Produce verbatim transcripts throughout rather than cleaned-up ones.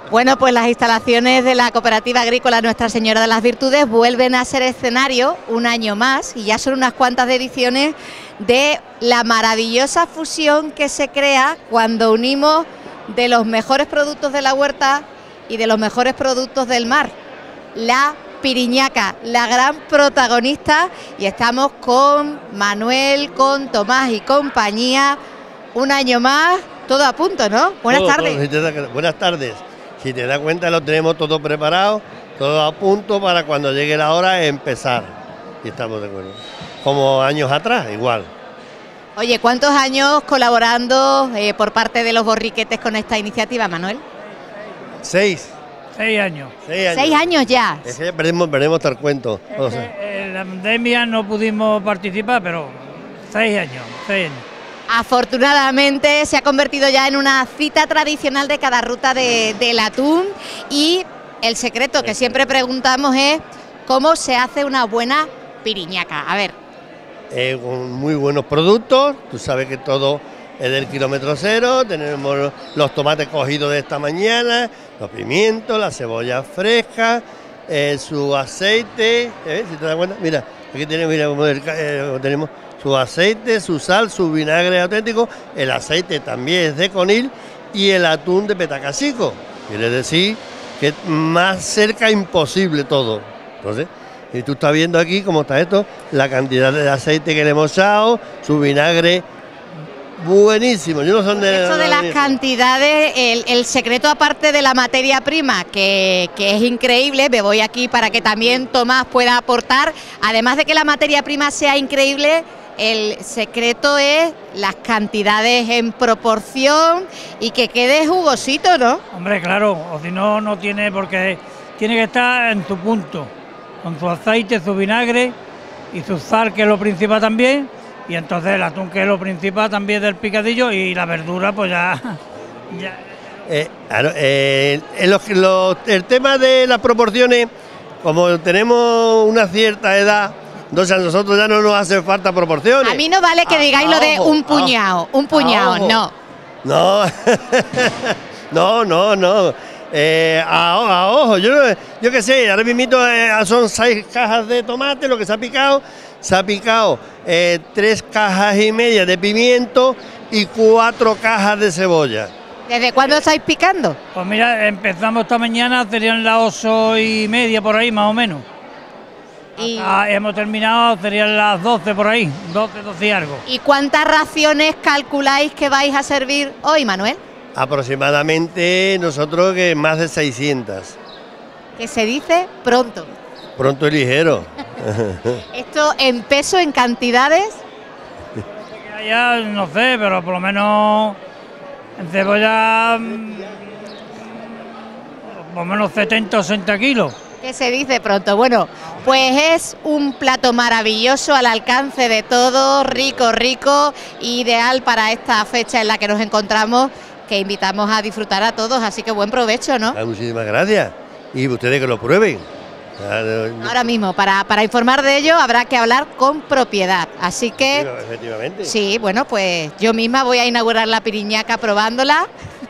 Bueno, pues las instalaciones de la Cooperativa Agrícola Nuestra Señora de las Virtudes vuelven a ser escenario un año más y ya son unas cuantas ediciones de la maravillosa fusión que se crea cuando unimos de los mejores productos de la huerta y de los mejores productos del mar, la piriñaca, la gran protagonista, y estamos con Manuel, con Tomás y compañía, un año más, todo a punto, ¿no? Buenas todo, tardes. todo, si te da, buenas tardes. Si te das cuenta, lo tenemos todo preparado, todo a punto para cuando llegue la hora de empezar. Y estamos de acuerdo. Como años atrás, igual. Oye, ¿cuántos años colaborando eh, por parte de los borriquetes con esta iniciativa, Manuel? Seis. Seis años. Seis años, Seis años ya. Es que veremos, veremos hasta el cuento. Es O que, sea, en la pandemia no pudimos participar, pero seis años, seis años. Afortunadamente se ha convertido ya en una cita tradicional de cada ruta de, del atún, y el secreto que siempre preguntamos es cómo se hace una buena piriñaca. A ver. eh, con muy buenos productos, tú sabes que todo es del kilómetro cero, tenemos los tomates cogidos de esta mañana, los pimientos, la cebolla fresca, eh, su aceite, ¿eh? Si te das cuenta, mira, aquí tenemos, mira, como el, eh, tenemos su aceite, su sal, su vinagre auténtico, el aceite también es de conil y el atún de petacacico, quiere decir que es más cerca imposible todo. Entonces, y tú estás viendo aquí cómo está esto, la cantidad de aceite que le hemos echado, su vinagre buenísimo. Yo no son de, Eso de las cantidades, el, el secreto aparte de la materia prima, que, que es increíble, me voy aquí para que también Tomás pueda aportar, además de que la materia prima sea increíble, el secreto es las cantidades en proporción y que quede jugosito, ¿no? Hombre, claro, o si no, no tiene, porque tiene que estar en tu punto, con su aceite, su vinagre y su sal, que es lo principal también, y entonces el atún, que es lo principal también del picadillo, y la verdura, pues ya... ya. Eh, claro, eh, en los, los, el tema de las proporciones, como tenemos una cierta edad, entonces a nosotros ya no nos hace falta proporciones. A mí no vale que digáis a, lo de ojo, un puñado, a, un puñado, ojo. no. No, no, no, no. Eh, a, a ojo, yo, yo qué sé, ahora mismo eh, son seis cajas de tomate, lo que se ha picado, se ha picado eh, tres cajas y media de pimiento y cuatro cajas de cebolla. ¿Desde cuándo estáis picando? Pues mira, empezamos esta mañana, serían las ocho y media por ahí, más o menos. Y, Ah, hemos terminado, serían las doce por ahí, doce, doce y algo. ¿Y cuántas raciones calculáis que vais a servir hoy, Manuel? Aproximadamente nosotros que más de seiscientas. Que se dice pronto. Pronto y ligero. Esto en peso, en cantidades. Ya no sé, pero por lo menos en cebolla mm, por lo menos setenta o sesenta kilos. Que se dice pronto. Bueno, pues es un plato maravilloso al alcance de todos, rico, rico, ideal para esta fecha en la que nos encontramos, que invitamos a disfrutar a todos, así que buen provecho, ¿no? Ah, muchísimas gracias. Y ustedes que lo prueben. Ahora mismo, para, para informar de ello, habrá que hablar con propiedad, así que... Efectivamente. Sí, bueno, pues yo misma voy a inaugurar la piriñaca probándola.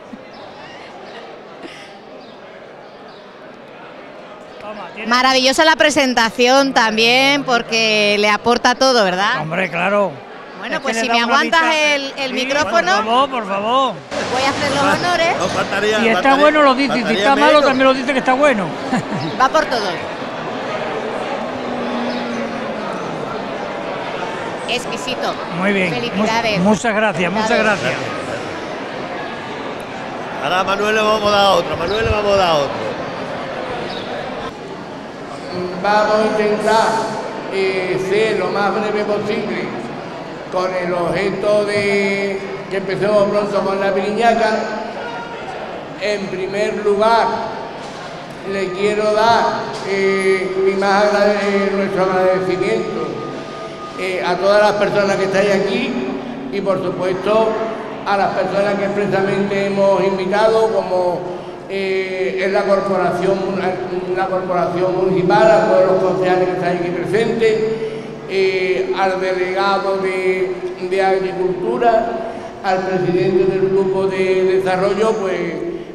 Maravillosa la presentación también, porque le aporta todo, ¿verdad? Hombre, claro. Bueno, Es pues que si le me da una aguantas vista- el, el Sí, micrófono, Por favor, por favor. voy a hacer los honores. No, faltaría, Si está faltaría- bueno lo dice, si faltaría está malo menos. también lo dice que está bueno. Va por todos. Exquisito. Muy bien. Felicidades. Mu- muchas gracias, muchas Felicidades. gracias. Ahora a Manuel le vamos a dar otro, a Manuel le vamos a dar otro. Vamos a intentar eh, ser lo más breve posible con el objeto de que empecemos pronto con la piriñaca. En primer lugar, le quiero dar eh, mi más agrade- eh, nuestro agradecimiento eh, a todas las personas que estáis aquí y por supuesto a las personas que expresamente hemos invitado, como Eh, es la corporación, una corporación municipal, a todos los concejales que están aquí presentes, eh, al delegado de, de Agricultura, al presidente del grupo de desarrollo, pues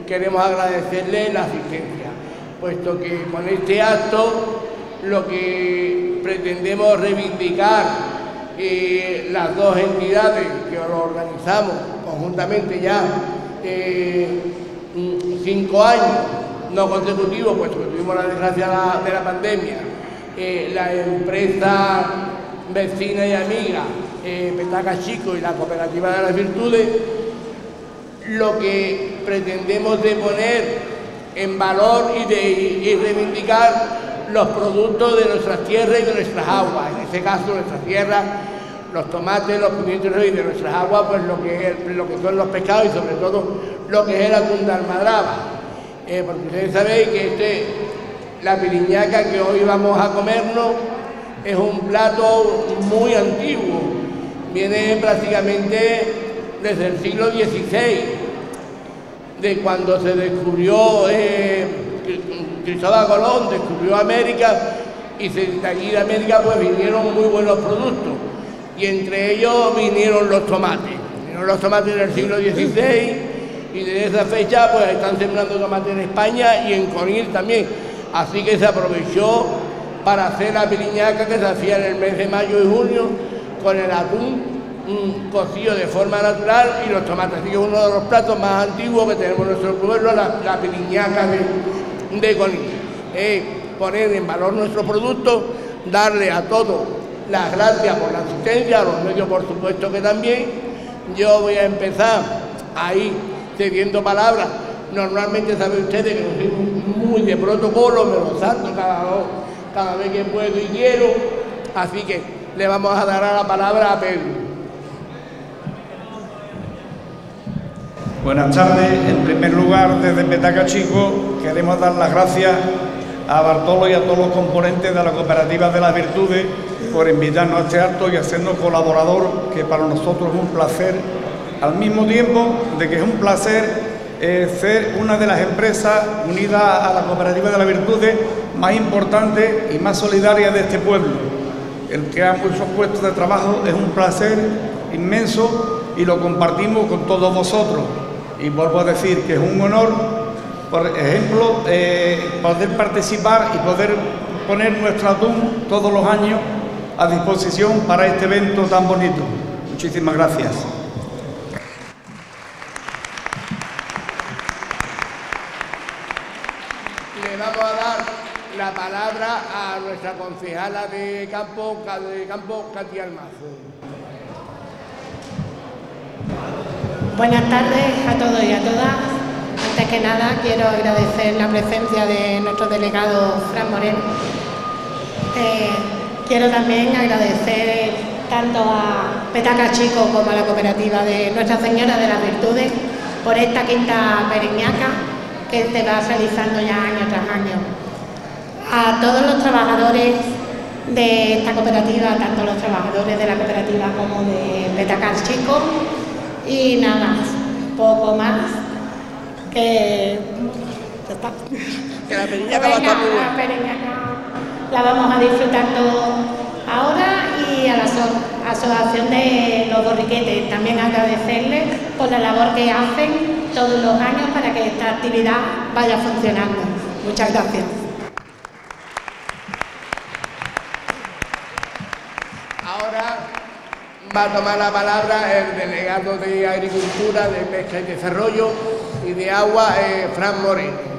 queremos agradecerle la asistencia, puesto que con este acto lo que pretendemos reivindicar eh, las dos entidades que lo organizamos conjuntamente ya eh, cinco años, no consecutivos, puesto que tuvimos la desgracia de la, de la pandemia, eh, la empresa vecina y amiga eh, Petaca Chico y la Cooperativa de las Virtudes, lo que pretendemos de poner en valor y, de, y reivindicar los productos de nuestras tierras y de nuestras aguas. En este caso, nuestras tierras, los tomates, los pimientos y de nuestras aguas, pues lo que, es, lo que son los pescados y sobre todo lo que es el atún de almadraba. Eh, porque ustedes sabéis que este, la piriñaca que hoy vamos a comernos es un plato muy antiguo. Viene prácticamente desde el siglo dieciséis, de cuando se descubrió eh, Cristóbal Colón, descubrió América, y de allí de América pues vinieron muy buenos productos, y entre ellos vinieron los tomates. Vinieron los tomates en el siglo dieciséis, y desde esa fecha pues están sembrando tomates en España y en Conil también, así que se aprovechó para hacer la piriñaca que se hacía en el mes de mayo y junio con el atún un cocido de forma natural y los tomates. Así que uno de los platos más antiguos que tenemos en nuestro pueblo, la, la piriñaca de, de Conil. Es poner en valor nuestro producto, darle a todos las gracias por la asistencia, a los medios por supuesto que también. Yo voy a empezar ahí cediendo palabras. Normalmente saben ustedes que no soy muy de protocolo, me lo salto cada, cada vez que puedo y quiero, así que le vamos a dar a la palabra a Pedro. Buenas tardes. En primer lugar, desde Petaca Chico queremos dar las gracias a Bartolo y a todos los componentes de la Cooperativa de las Virtudes por invitarnos a este acto y hacernos colaborador, que para nosotros es un placer, al mismo tiempo de que es un placer eh, ser una de las empresas unidas a la Cooperativa de las Virtudes más importantes y más solidarias de este pueblo. El crear muchos puestos de trabajo es un placer inmenso y lo compartimos con todos vosotros. Y vuelvo a decir que es un honor, por ejemplo, eh, poder participar y poder poner nuestro atún todos los años a disposición para este evento tan bonito. Muchísimas gracias. Le vamos a dar la palabra a nuestra concejala de campo, de campo Katia Almazo. Buenas tardes a todos y a todas. Antes que nada quiero agradecer la presencia de nuestro delegado Fran Moreno. Eh, quiero también agradecer tanto a Petaca Chico como a la Cooperativa de Nuestra Señora de las Virtudes por esta quinta piriñaca que se va realizando ya año tras año. A todos los trabajadores de esta cooperativa, tanto los trabajadores de la cooperativa como de Petaca Chico. Y nada, poco más, que ya está. Que la piriñaca va a estar muy buena. La piriñaca la vamos a disfrutar todos ahora, y a la asociación de los borriquetes también agradecerles por la labor que hacen todos los años para que esta actividad vaya funcionando. Muchas gracias. Ahora va a tomar la palabra el delegado de Agricultura, de Pesca y Desarrollo y de Agua, eh, Fran Moreno.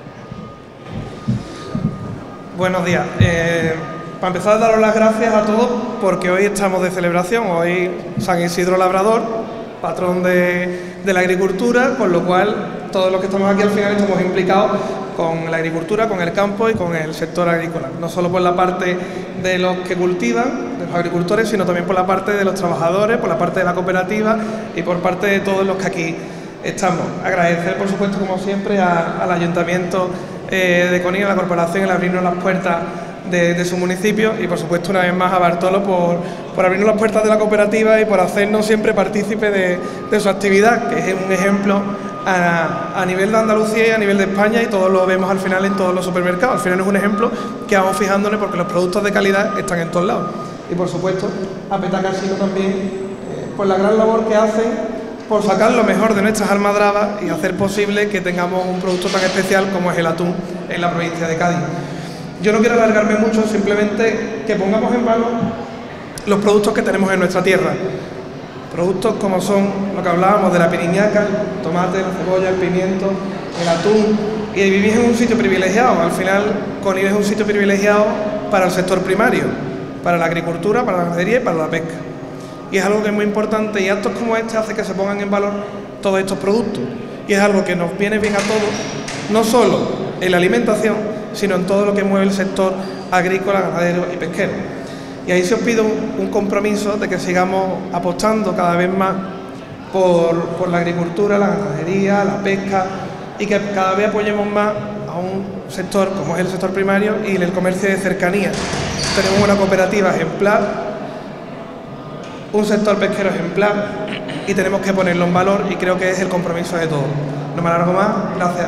Buenos días. Eh, para empezar, daros las gracias a todos porque hoy estamos de celebración. Hoy San Isidro Labrador, patrón de, de la agricultura, con lo cual todos los que estamos aquí al final estamos implicados con la agricultura, con el campo y con el sector agrícola. No solo por la parte de los que cultivan, de los agricultores, sino también por la parte de los trabajadores, por la parte de la cooperativa y por parte de todos los que aquí estamos. Agradecer, por supuesto, como siempre, a, al Ayuntamiento eh, de Conil, a la Corporación, el abrirnos las puertas de, de su municipio y, por supuesto, una vez más a Bartolo por, por abrirnos las puertas de la cooperativa y por hacernos siempre partícipes de, de su actividad, que es un ejemplo a, a nivel de Andalucía y a nivel de España, y todos lo vemos al final en todos los supermercados. Al final es un ejemplo que vamos fijándonos porque los productos de calidad están en todos lados. Y, por supuesto, a Petaca Chico también eh, por la gran labor que hacen por sacar lo mejor de nuestras almadrabas y hacer posible que tengamos un producto tan especial como es el atún en la provincia de Cádiz. Yo no quiero alargarme mucho, simplemente que pongamos en valor los productos que tenemos en nuestra tierra. Productos como son lo que hablábamos de la piriñaca, el tomate, la cebolla, el pimiento, el atún. Y vivís en un sitio privilegiado. Al final, Conil es un sitio privilegiado para el sector primario, para la agricultura, para la ganadería y para la pesca. Y es algo que es muy importante, y actos como este hacen que se pongan en valor todos estos productos. Y es algo que nos viene bien a todos, no solo en la alimentación, sino en todo lo que mueve el sector agrícola, ganadero y pesquero. Y ahí se os pido un, un compromiso de que sigamos apostando cada vez más por, por la agricultura, la ganadería, la pesca, y que cada vez apoyemos más a un sector como es el sector primario y el comercio de cercanía. Tenemos una cooperativa ejemplar, un sector pesquero ejemplar, y tenemos que ponerlo en valor, y creo que es el compromiso de todos. No me alargo más, gracias.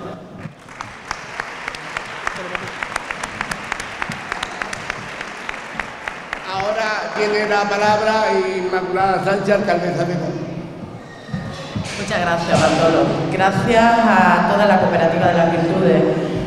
Ahora tiene la palabra Inmaculada Sánchez, alcaldesa de Cádiz. Muchas gracias, Bartolo. Gracias a toda la cooperativa de las Virtudes,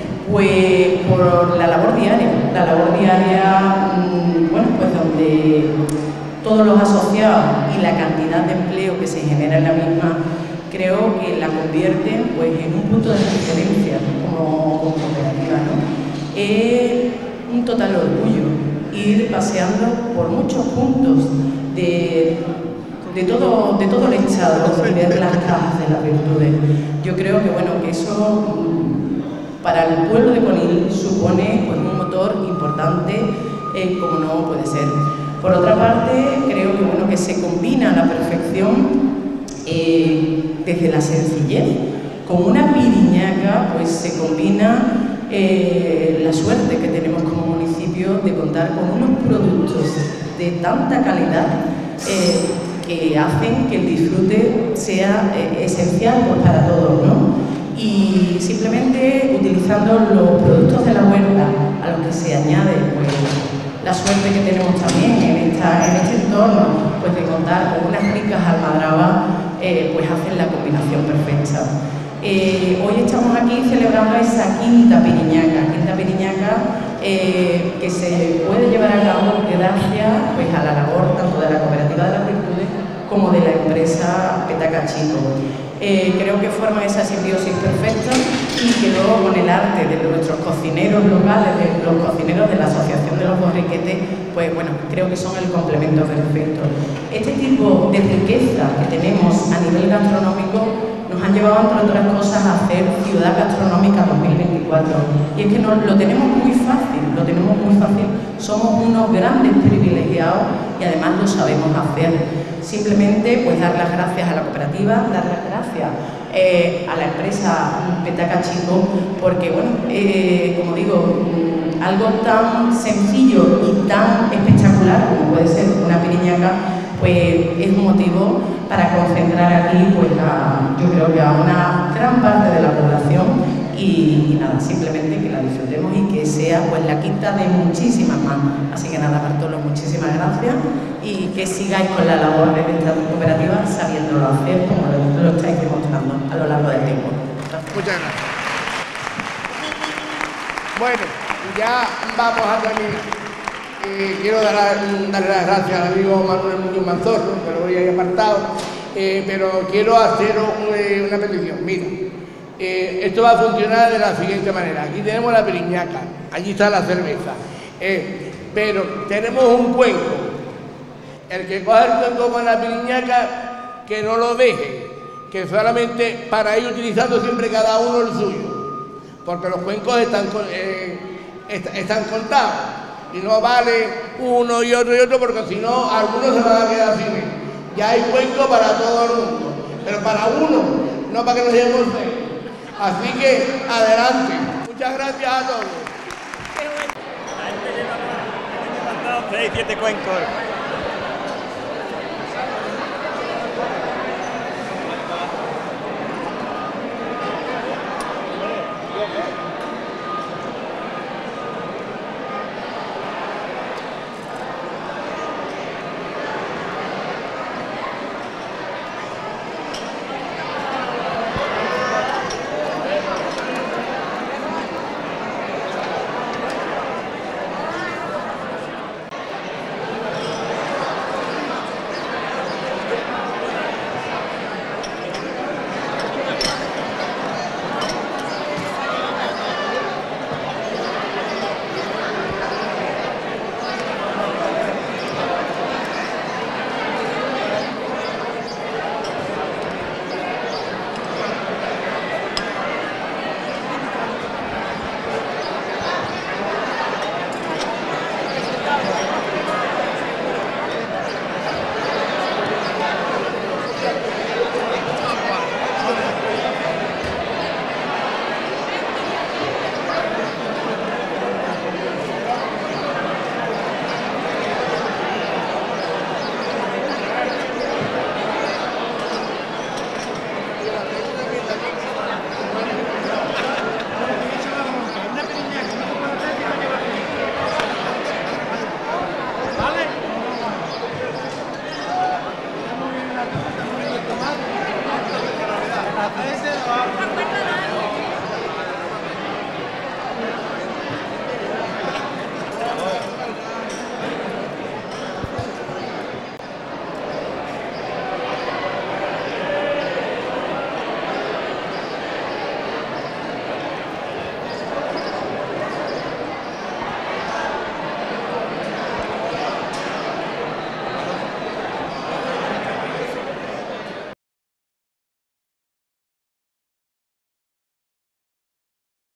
pues por la labor diaria, la labor diaria, bueno, pues donde todos los asociados y la cantidad de empleo que se genera en la misma, creo que la convierte pues en un punto de referencia como, como cooperativa, ¿no? Es un total orgullo ir paseando por muchos puntos de de todo, de todo el Estado y ver las cajas de las Virtudes. Yo creo que, bueno, que eso para el pueblo de Conil supone pues, un motor importante, eh, como no puede ser. Por otra parte, creo que, bueno, que se combina a la perfección eh, desde la sencillez. Con una piriñaca pues, se combina eh, la suerte que tenemos como municipio de contar con unos productos de tanta calidad eh, que hacen que el disfrute sea eh, esencial pues, para todos, ¿no? Y simplemente utilizando los productos de la huerta a los que se añade pues, la suerte que tenemos también en, esta, en este entorno pues, de contar con unas ricas almadrabas, eh, pues hacen la combinación perfecta. Eh, hoy estamos aquí celebrando esa quinta piriñaca, quinta piriñaca eh, que se puede llevar a cabo gracias pues, a la labor tanto de la Cooperativa de las Virtudes como de la empresa Petaca Chico. Eh, creo que forma esa simbiosis perfecta y que luego con el arte de nuestros cocineros locales, de los cocineros de la Asociación de los Borriquetes, pues bueno, creo que son el complemento perfecto. Este tipo de riqueza que tenemos a nivel gastronómico nos han llevado, entre otras cosas, a hacer Ciudad Gastronómica dos mil veinticuatro. Y es que no, lo tenemos muy fácil, lo tenemos muy fácil. Somos unos grandes privilegiados y además lo sabemos hacer. Simplemente, pues, dar las gracias a la cooperativa, dar las gracias eh, a la empresa Petaca Chico, porque, bueno, eh, como digo, algo tan sencillo y tan espectacular como puede ser una piriñaca, pues es un motivo para concentrar aquí, pues, a, yo creo que a una gran parte de la población y, y nada, simplemente que la disfrutemos y que sea pues la quinta de muchísimas más. Así que nada, Bartolo, muchísimas gracias y que sigáis con la labor de nuestra cooperativa sabiéndolo hacer como lo, lo estáis demostrando a lo largo del tiempo. Gracias. Muchas gracias. Bueno, ya vamos a terminar. Eh, quiero dar, darle las gracias al amigo Manuel Muñoz Manzorro, que lo voy a ir apartado, eh, pero quiero hacer un, una petición. Mira, eh, esto va a funcionar de la siguiente manera. Aquí tenemos la piriñaca, allí está la cerveza, eh, pero tenemos un cuenco. El que coja el cuenco con la piriñaca, que no lo deje, que solamente para ir utilizando siempre cada uno el suyo, porque los cuencos están, eh, est están contados. Y no vale uno y otro y otro, porque si no, algunos se van a quedar sin él. Ya hay cuenco para todo el mundo, pero para uno, no para que nos llevemos seis. Así que, adelante. Muchas gracias a todos. seis, siete cuencos.